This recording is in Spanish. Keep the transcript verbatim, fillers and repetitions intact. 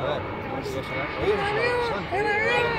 A ver, a ver si dejará. Oye, es una persona.